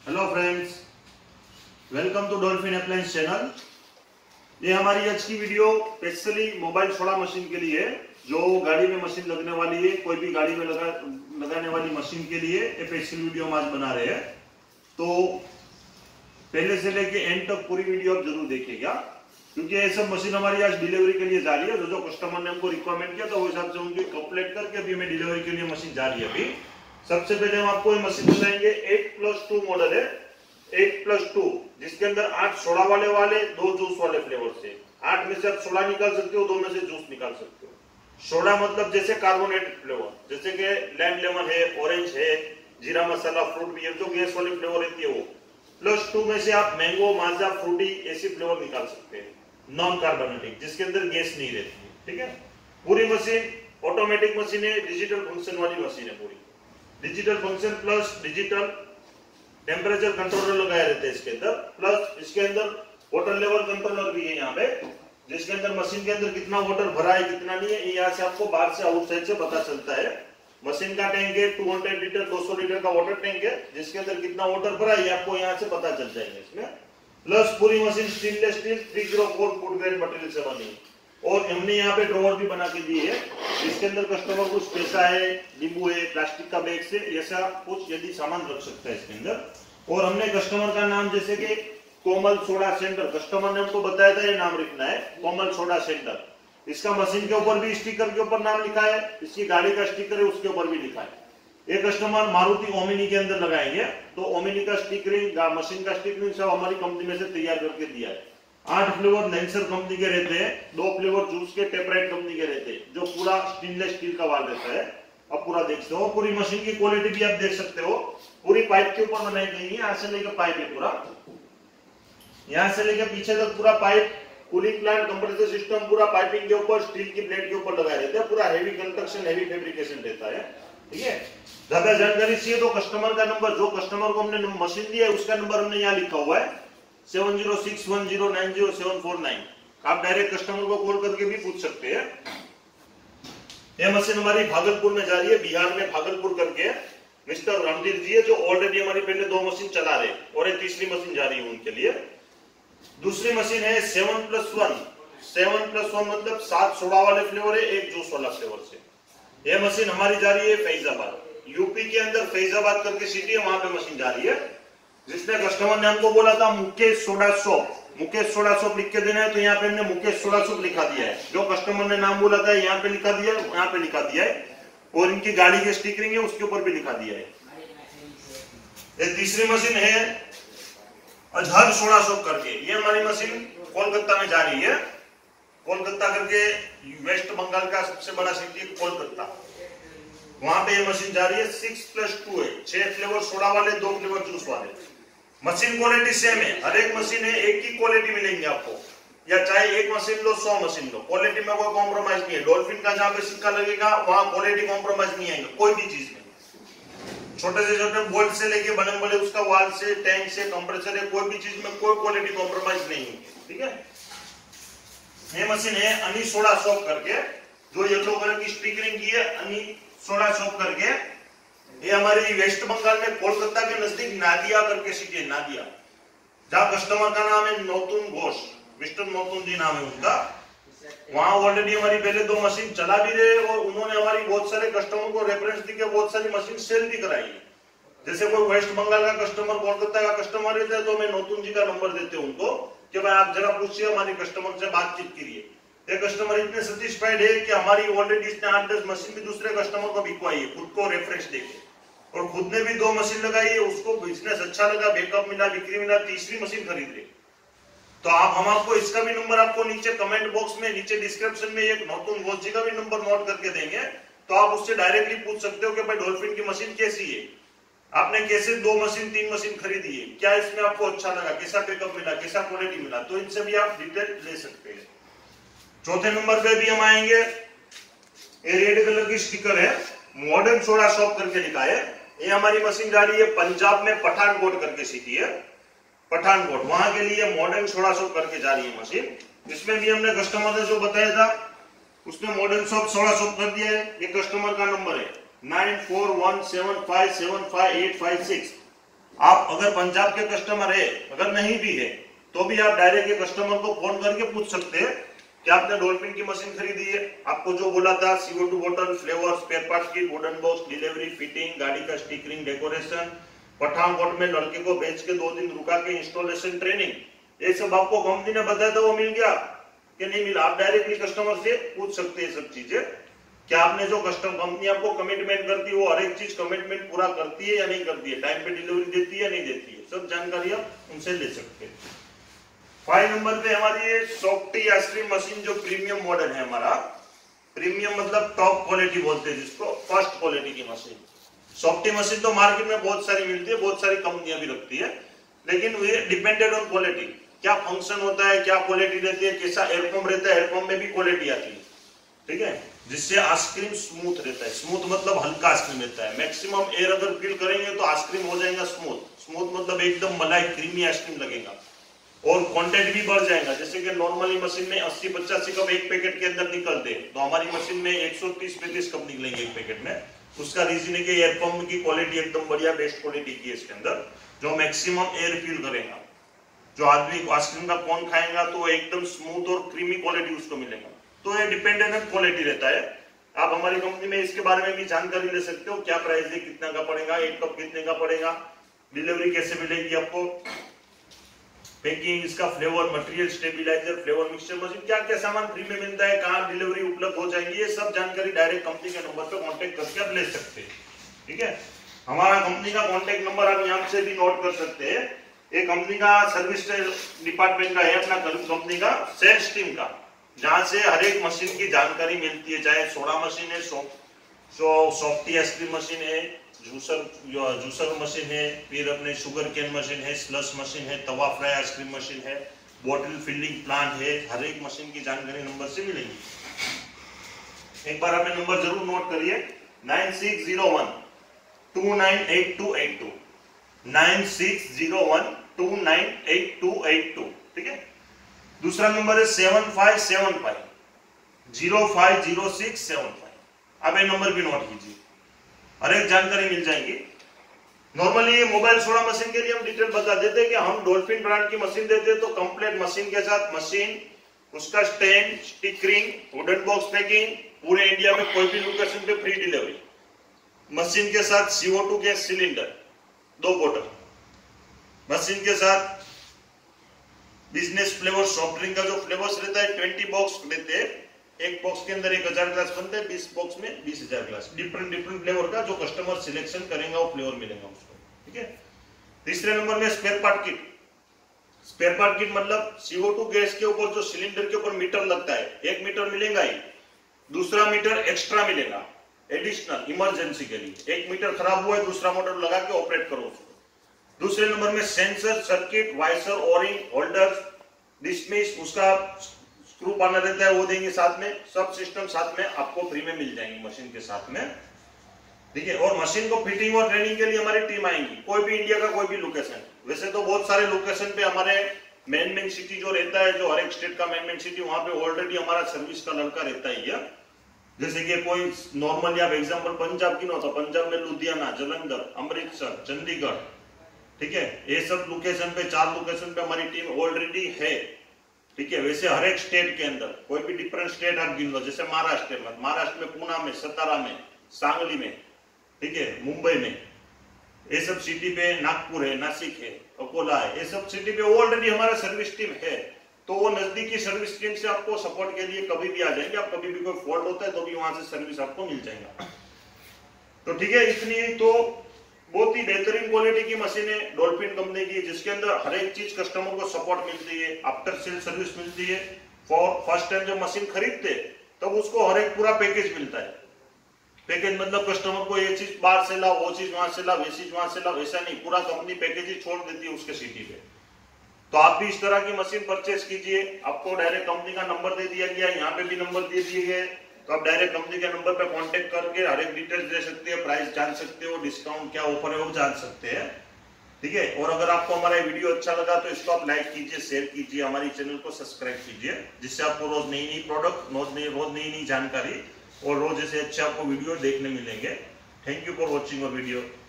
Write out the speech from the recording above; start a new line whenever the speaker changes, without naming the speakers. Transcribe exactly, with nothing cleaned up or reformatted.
Hello friends, welcome to Dolphin appliance channel. ये हमारी आज की video specially mobile soda machine के लिए है, जो गाड़ी में मशीन लगने वाली है, कोई भी गाड़ी में लगा लगाने वाली मशीन के लिए ये स्पेशल वीडियो हम आज बना रहे हैं। तो पहले से लेके एंड तक पूरी वीडियो आप जरूर देखिएगा, क्योंकि ये सब मशीन हमारी आज डिलीवरी के लिए जा रही है। जो जो कस्टमर ने हमको रिक्वायरमेंट किया तो उस हिसाब से उनकी कंप्लीट करके अभी हमें डिलीवरी के लिए मशीन जा रही है। अभी सबसे पहले हम आपको ये मशीन दिखाएंगे। एट प्लस टू मॉडल है, एट प्लस टू, जिसके अंदर आठ सोडा वाले वाले दो जूस वाले फ्लेवर से। आठ में से आप सोडा निकाल सकते हो, दो में से जूस निकाल सकते हो। सोडा मतलब जैसे कार्बोनेटेड फ्लेवर, जैसे कि लेमन लेमन है, ऑरेंज है, जीरा मसाला, फ्रूट बियर, जो गैस वाली फ्लेवर रहती है वो। प्लस टू में से आप मैंगो, माजा, फ्रूटी ऐसी फ्लेवर निकाल सकते हैं, नॉन कार्बोनेटिक, जिसके अंदर गैस नहीं रहती है। ठीक है, पूरी मशीन ऑटोमेटिक मशीन है, डिजिटल फंक्शन वाली मशीन है पूरी। Digital function plus digital temperature controller लगाए रहते हैं इसके अंदर, प्लस इसके अंदर वाटर लेवल कंट्रोलर भी है यहाँ पे, जिसके अंदर मशीन के अंदर कितना वाटर भरा है कितना नहीं है, यहाँ से आपको बाहर से आउटसाइड से पता चलता है। मशीन का टैंक है दो सौ लीटर, दो सौ लीटर का वाटर टैंक है, जिसके अंदर कितना वाटर भरा है ये आपको यहाँ से पता चल जाएगा इसमें। प्लस पूरी machine stainless steel three zero four food grade material से बनी है। और हमने यहाँ पे ड्रॉवर भी बना के दिए है, जिसके अंदर कस्टमर कुछ पैसा है, नींबू है, प्लास्टिक का बैग से ऐसा कुछ यदि सामान रख सकता है इसके अंदर। और हमने कस्टमर का नाम, जैसे कि कोमल सोडा सेंटर, कस्टमर ने हमको बताया था ये नाम लिखना है, कोमल सोडा सेंटर। इसका मशीन के ऊपर भी, स्टिकर के ऊपर नाम लिखा है, इसकी गाड़ी का स्टिकर है उसके ऊपर भी लिखा है। एक कस्टमर मारुति ओमिनी के अंदर लगाएंगे तो ओमिनी का स्टिकरिंग, मशीन का स्टिकरिंग सब हमारी कंपनी में से तैयार करके दिया है। आठ फ्लेवर लेंसर कंपनी के रहते हैं, दो फ्लेवर जूस के टेपराइट कंपनी के रहते हैं, जो पूरा स्टेनलेस स्टील का वाल रहता है। अब पूरा देख सकते हो, पूरी मशीन की क्वालिटी भी आप देख सकते हो, पूरी पाइप के ऊपर बनाई गई है। यहाँ से लेकर पाइप है पूरा, यहाँ से लेकर पीछे तक पूरा pipe, cooling plant, compressor system पूरा पाइपिंग के ऊपर, स्टील की प्लेट के ऊपर लगाए रहते हैं। पूरा हैवी कंस्ट्रक्शन, हैवी फैब्रिकेशन रहता है। ठीक है, ज्यादा जानकारी चाहिए तो कस्टमर का नंबर, जो कस्टमर को हमने मशीन दिया है उसका नंबर हमने यहाँ लिखा हुआ है, seven zero six one zero nine zero seven four nine. आप डायरेक्ट कस्टमर को कॉल करके भी पूछ सकते हैं। यह मशीन हमारी भागलपुर में जा रही है, बिहार में भागलपुर करके मिस्टर रणधीर जी है, जो ऑलरेडी हमारी पहले दो मशीन चला रहे, और एक तीसरी मशीन जा रही है उनके लिए। दूसरी मशीन है seven plus one. Seven plus one मतलब सात सोडा वाले फ्लेवर है, एक जूस वाला फ्लेवर से। यह मशीन हमारी जा रही है फैजाबाद, यूपी के अंदर फैजाबाद करके सिटी है, वहां पे मशीन जा रही है। जिसने कस्टमर ने हमको बोला था Mukesh soda shop, Mukesh soda shop लिख के देना है, तो यहाँ पे हमने मुकेश सोडा शॉप लिखा दिया है। जो कस्टमर ने नाम बोला था यहाँ पे लिखा दिया, यहाँ पे लिखा दिया है, और इनकी गाड़ी की स्टिकरिंग है उसके ऊपर भी लिखा दिया है। ये तीसरी मशीन है अजहर सोडा शॉप करके, ये हमारी मशीन कोलकाता में जा रही है। कोलकाता करके वेस्ट बंगाल का सबसे बड़ा सिटी है कोलकाता, वहां पे ये मशीन जा रही है। सिक्स प्लस टू है, छह फ्लेवर सोडा वाले, दो फ्लेवर जूस वाले। मशीन क्वालिटी सेम है, हर एक मशीन है एक ही क्वालिटी मिलेंगे आपको, या चाहे एक मशीन लो सौ मशीन लो, क्वालिटी में कोई कॉम्प्रोमाइज नहीं है। डॉल्फिन का जहां पे सिक्का लगेगा वहां क्वालिटी कॉम्प्रोमाइज नहीं आएगा कोई भी चीज में। छोटे से छोटे बोल्ट से लेके बड़े बड़े उसका वाल से, टैंक से, कंप्रेसर है, कोई भी चीज में कोई क्वालिटी कॉम्प्रोमाइज नहीं है। ठीक है, ये मशीन है अनी सोडा शॉप करके, जो येलो कलर की स्टिकरिंग की है, अनी सोडा शॉप करके। ये हमारी वेस्ट बंगाल में कोलकाता के नजदीक नादिया करके सिटी है, नादिया, जहां कस्टमर का नाम है नौतुन घोष, मिस्टर नौतुन जी नाम है उनका। वहां ऑलरेडी हमारी पहले दो मशीन चला भी रहे, और उन्होंने हमारी बहुत सारे कस्टमर को रेफरेंस दी के बहुत सारी मशीन सेल भी कराई है। जैसे कोई वेस्ट बंगाल का कस्टमर कोलकाता का कस्टमर रहता है तो मैं नौतुन जी का नंबर देते हैं उनको कि भाई आप जरा पूछिए, हमारी कस्टमर से बातचीत करिए। ये कस्टमर इतने सेटिस्फाइड है कि हमारी ऑलरेडी इसने आठ दस मशीन भी दूसरे कस्टमर को बिकवाई है, खुद को रेफरेंस देके, और खुद ने भी दो मशीन लगाई है, उसको बिजनेस अच्छा लगा, बैकअप मिला, बिक्री मिला, तीसरी मशीन खरीद ली। तो आप, हम आपको इसका भी नंबर आपको नीचे कमेंट बॉक्स में, नीचे डिस्क्रिप्शन में एक नौतुन घोष जी का भी नंबर नोट करके देंगे, तो आप उससे डायरेक्टली पूछ सकते हो कि भाई डॉल्फिन की मशीन कैसी है, आपने कैसे दो मशीन तीन मशीन खरीदी है, क्या इसमें आपको अच्छा लगा, कैसा बैकअप मिला, कैसा क्वालिटी मिला, तो इनसे भी आप डिटेल ले सकते हैं। चौथे नंबर पे भी हम आएंगे, ये रेड कलर की स्टिकर है, मॉडर्न सोडा शॉप करके लिखा है। ये हमारी मशीन जा रही है पंजाब में, पठानकोट करके सिटी है, पठानकोट, वहां के लिए मॉडर्न सोडा शॉप करके जा रही है मशीन। इसमें भी हमने कस्टमर ने जो बताया था उसने मॉडर्न शॉप सोडा शॉप कर दिया है। ये कस्टमर का नंबर है nine four one seven five seven five eight five six. आप अगर पंजाब के कस्टमर है, अगर नहीं भी है तो भी आप डायरेक्ट ये कस्टमर को फोन करके पूछ सकते हैं कि आपने डॉल्फिन की मशीन खरीदी है, आपको जो बोला था सी ओ टू बोतल, flavour, spare part kit, wooden box, delivery, fitting, गाड़ी का स्टिकरिंग, डेकोरेशन, पठानकोट में लड़के को भेज के दो दिन रुका के इंस्टॉलेशन, ट्रेनिंग, ये सब आपको कंपनी ने बताया था, वो मिल गया कि नहीं मिला? आप डायरेक्टली कस्टमर से पूछ सकते हैं सब चीजें। क्या आपने जो कस्टम कंपनी आपको कमिटमेंट करती है वो हर एक चीज कमिटमेंट पूरा करती है या नहीं करती है, टाइम पे डिलीवरी देती है या नहीं देती है, सब जानकारी आप उनसे ले सकते हैं। फाइव नंबर पे हमारी ये सॉफ्टी आइसक्रीम मशीन जो प्रीमियम मॉडल है हमारा, प्रीमियम मतलब टॉप क्वालिटी बोलते हैं जिसको, फर्स्ट क्वालिटी की मशीन। सॉफ्टी मशीन तो मार्केट में बहुत सारी मिलती है, बहुत सारी कंपनियां भी रखती है, लेकिन ये डिपेंडेड ऑन क्वालिटी, क्या फंक्शन होता है, क्या क्वालिटी रहती है, कैसा एयरपम्प रहता है, एयरपम्प में भी क्वालिटी आती है, ठीक है, जिससे आइसक्रीम स्मूथ रहता है। स्मूथ मतलब हल्का आइसक्रीम रहता है। मैक्सिमम एयर अगर फिल करेंगे तो आइसक्रीम हो जाएगा स्मूथ। स्मूथ मतलब एकदम मलाई क्रीमी आइसक्रीम लगेगा और क्वांटिटी भी बढ़ जाएगा। जैसे कि नॉर्मली मशीन में अस्सी पचासी कप एक पैकेट के अंदर निकलते हैं, तो हमारी मशीन में एक सौ तीस पैंतीस कप निकलेंगे एक पैकेट में। उसका रीजन है कि एयर पंप की क्वालिटी एकदम बढ़िया बेस्ट क्वालिटी की है इसके अंदर, जो मैक्सिमम एयर फिल करेगा। जो आदमी आइसक्रीम का कोन खाएगा तो एकदम स्मूथ और क्रीमी क्वालिटी उसको मिलेगा। तो ये डिपेंडेंट ऑन क्वालिटी रहता है। आप हमारी कंपनी में इसके बारे में भी जानकारी ले सकते हो, क्या प्राइस है, कितना का पड़ेगा, एक कप कितने का पड़ेगा, डिलीवरी कैसे मिलेगी आपको, पैकिंग, इसका flavour, material, stabiliser, flavour mixture machine, क्या क्या सामान फ्री में मिलता है, कहाँ डिलीवरी उपलब्ध हो जाएगी, ये सब जानकारी डायरेक्ट कंपनी के नंबर पे कांटेक्ट करके आप ले सकते हैं। ठीक है, हमारा कंपनी का कांटेक्ट नंबर आप यहाँ से भी नोट कर सकते हैं। ये कंपनी का सर्विस डिपार्टमेंट का है, अपना कंपनी का सेल्स टीम का, जहां से हर एक मशीन की जानकारी मिलती है, चाहे सोडा मशीन है, सो, सो सॉफ्टी आइसक्रीम मशीन है, जूसर जूसर मशीन है, फिर अपने शुगर केन मशीन है, स्लश मशीन है, तवा फ्राई आइसक्रीम मशीन है, बॉटल फिलिंग प्लांट है, हर एक मशीन की जानकारी नंबर से मिलेगी। एक बार आपने नंबर जरूर नोट करिए, nine six zero one two nine eight two eight two, nine six zero one two nine eight two eight two. ठीक है, दूसरा नंबर है seven five seven five zero five zero six seven five. आप ये number भी note कीजिए, हर एक जानकारी मिल जाएगी। नॉर्मली मोबाइल सोडा मशीन के लिए हम डिटेल बता देते हैं कि हम डॉल्फिन ब्रांड की मशीन देते हैं, तो कंप्लीट मशीन के साथ मशीन, उसका stand, stickering, wooden box packing, पूरे इंडिया में कोई भी लोकेशन पे फ्री डिलीवरी, मशीन के साथ C O two gas cylinder दो बोतल, मशीन के साथ बिजनेस फ्लेवर सॉफ्ट ड्रिंक का जो फ्लेवर्स रहता है ट्वेंटी बॉक्स देते हैं, एक बॉक्स के अंदर एक हजार ग्लास बनते हैं, बीस बॉक्स में बीस हजार ग्लास, डिफरेंट डिफरेंट फ्लेवर का जो कस्टमर सिलेक्शन करेगा वो फ्लेवर मिलेगा उसको। ठीक है, तीसरे नंबर में spare part kit. Spare part kit मतलब सी ओ टू गैस के ऊपर जो सिलेंडर के ऊपर मीटर लगता है, एक मीटर मिलेगा ही, दूसरा मीटर एक्स्ट्रा मिलेगा एडिशनल इमरजेंसी के लिए। एक मीटर खराब हुआ है, दूसरा मोटर लगा के ऑपरेट करो उसको। दूसरे नंबर में सेंसर, सर्किट, वाइसर, ओरिंग, होल्डर, डिस्मिस, उसका स्क्रू पाना रहता है वो देंगे साथ में, सब सिस्टम साथ में आपको फ्री में मिल जाएंगे मशीन के साथ में। ठीक है, और मशीन को फिटिंग और ट्रेनिंग के लिए हमारी टीम आएंगी, कोई भी इंडिया का कोई भी लोकेशन। वैसे तो बहुत सारे लोकेशन पे हमारे मेन मेन सिटी जो रहता है, जो हर एक स्टेट का मेन मेन सिटी, वहां पे ऑलरेडी हमारा सर्विस का लड़का रहता ही है। जैसे कि कोई नॉर्मली आप एग्जाम्पल पंजाब की ना होता, पंजाब में लुधियाना, जलंधर, अमृतसर, चंडीगढ़, ठीक है, ये सब लोकेशन पे, चार लोकेशन पे हमारी टीम ऑलरेडी है। ठीक है, वैसे हर एक स्टेट के अंदर कोई भी डिफरेंट स्टेट आप गिन लो, जैसे महाराष्ट्र में, महाराष्ट्र में पूना में, सतारा में, सांगली में, ठीक है, मुंबई में, ये सब सिटी पे, नागपुर है, नासिक है, अकोला है, ये सब सिटी पे ऑलरेडी हमारा सर्विस टीम है। तो वो नजदीकी सर्विस टीम से आपको सपोर्ट के लिए कभी भी आ जाएंगे। आप कभी भी कोई फॉल्ट होता है तो भी वहां से सर्विस आपको मिल जाएगा। तो ठीक है, इतनी तो बहुत ही बेहतरीन क्वालिटी की मशीन है डॉल्फिन कंपनी की, जिसके अंदर हर एक चीज कस्टमर को सपोर्ट मिलती है, आफ्टर सेल सर्विस मिलती है। फॉर फर्स्ट टाइम जब मशीन खरीदते तब उसको हर एक पूरा पैकेज मिलता है। पैकेज मतलब कस्टमर को ये चीज बाहर से ला, वो चीज वहां से ला, वैसी चीज वहां से ला, वैसा नहीं, पूरा कंपनी पैकेज ही छोड़ देती है उसके सिटी पे। तो आप भी इस तरह की मशीन परचेस कीजिए। आपको डायरेक्ट कंपनी का नंबर दे दिया गया, यहाँ पे भी नंबर दे दिए गए, तो आप डायरेक्ट कंपनी के नंबर पे कांटेक्ट करके हर एक डिटेल्स दे सकते हैं, प्राइस जान सकते हो, डिस्काउंट क्या ऑफर है वो जान सकते हैं। ठीक है, और अगर आपको हमारा वीडियो अच्छा लगा तो इसको आप लाइक कीजिए, शेयर कीजिए, हमारी चैनल को सब्सक्राइब कीजिए, जिससे आपको रोज नई नई प्रोडक्ट, रोज नई रोज नई नई जानकारी और रोज ऐसे अच्छे आपको वीडियो देखने मिलेंगे। Thank you for watching our video.